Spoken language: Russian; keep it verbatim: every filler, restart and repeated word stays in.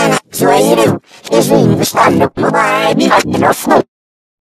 Все, я иду. Извини, вы стали помогать, не надо.